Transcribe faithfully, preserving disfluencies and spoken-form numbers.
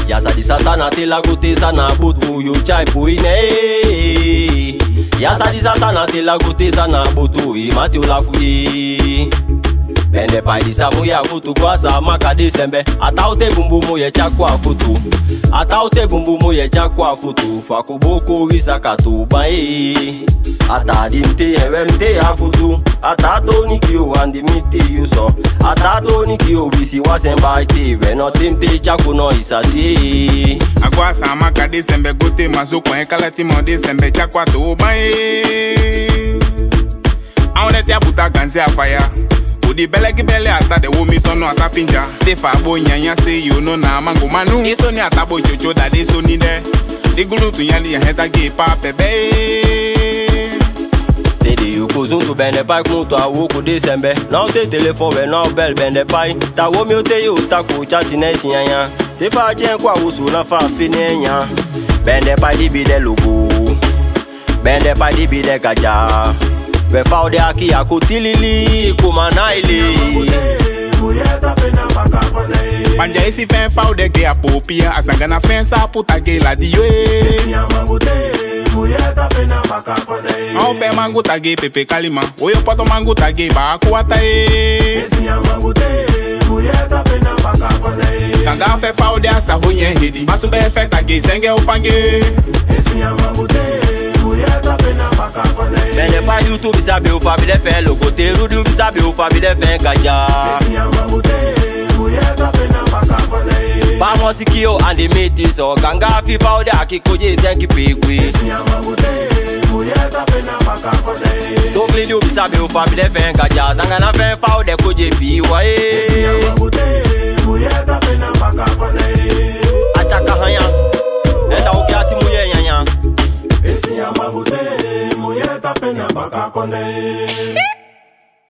Yasa disa sana te la gote sana butu yo chai puine. Yasa disa sana te la gote sana butu i mati la fuyi. Bende pa disa muya futu kwa sa maka Desembe. Ata ute bumbu muye chakwa futu. Ata ute bumbu muye chakwa futu. Fakuboko risa katuba e. Ata dinte evemte ya futu. Ata toni kiyo andi miti yuso. Ata toni kiyo bisi wasemba ite. Veno timte chako no isasi. Agwa sa maka Desembe gote mazo kwa enkalati mo Desembe chakwa tuba e. Aonete abuta ganze afaya. Odi belegi bele ata de womi tono ata pinja. Te fa bo nyanya se yo no na mango manu. Eso ni ata bo jojo da de so ni de. De gulu tu nyali ya heta ge pa pebe. Te de yo kozun tu bende pai kunto a woko Desembe. Now te telefon we now bell bende pai. Ta womi o te yo ta ko chati ne sinyanya. Te fa chen kwa wusu na fa finenya. Bende pai di bi de logo. Bende pai di bi de gaja. We found the aki akotilili kumanaili. Panja isi fen found the gay apopia. Asangana fensa puta gay la diwe. Au fe mango tage pepe kalima. Oyo poto mango tage ba akuata e. Kanga fe found the asa honye hedi. Masu be fe tage senge ufange. Bende pa YouTube sabe o fabi de fe logo te rudu sabe o fabi de fe gaja. Pa mosikio and the metis o ganga fi fa o de akikoje senki pegwe. Stokli du sabe o fabi de fe gaja zanga na fe fa o de koje biwa e. Achaka hanya enda o kiati muye nyanya. Esi amagute, muye tapena baka kone.